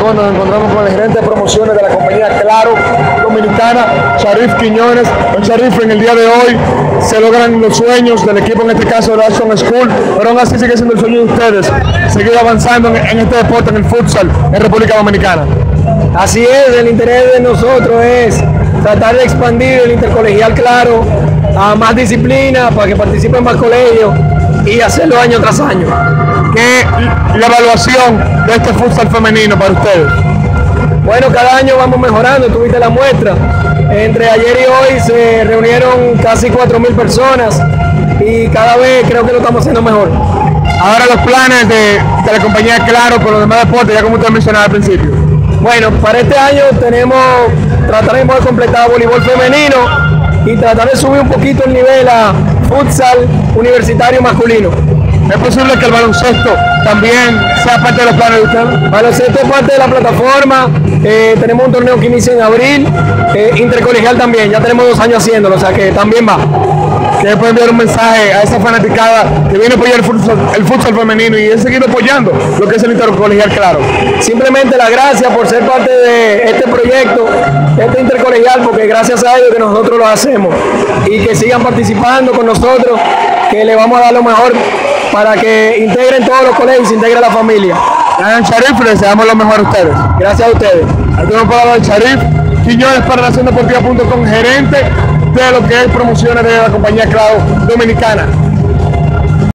bueno, nos encontramos con el gerente de promociones de la compañía Claro Dominicana, Sharif Quiñones. Sharif, en el día de hoy se logran los sueños del equipo, en este caso de Ashton School, pero aún así sigue siendo el sueño de ustedes seguir avanzando en este deporte, en el futsal, en República Dominicana. Así es, el interés de nosotros es tratar de expandir el intercolegial Claro a más disciplinas para que participen más colegios y hacerlo año tras año. ¿Qué es la evaluación de este futsal femenino para ustedes? Bueno, cada año vamos mejorando, tuviste la muestra. Entre ayer y hoy se reunieron casi 4.000 personas y cada vez creo que lo estamos haciendo mejor. Ahora los planes de la compañía Claro con los demás deportes, ya como usted mencionaba al principio. Bueno, para este año trataremos de completar voleibol femenino y tratar de subir un poquito el nivel a futsal universitario masculino. ¿Es posible que el baloncesto también sea parte de los planes de ustedes? Baloncesto es parte de la plataforma, tenemos un torneo que inicia en abril, intercolegial también, ya tenemos 2 años haciéndolo, o sea que también va. ¿Qué puede enviar un mensaje a esa fanaticada que viene a apoyar el futsal femenino y es seguir apoyando lo que es el intercolegial Claro? Simplemente las gracias por ser parte de este proyecto, este intercolegial, porque gracias a ellos que nosotros lo hacemos y que sigan participando con nosotros, que le vamos a dar lo mejor para que integren todos los colegios y se integre la familia. Sharif, les deseamos lo mejor a ustedes. Gracias a ustedes. Aquí tenemos palabra de Sharif Quiñones para NaciónDeportiva.com, gerente de lo que es promociones de la compañía Claro Dominicana.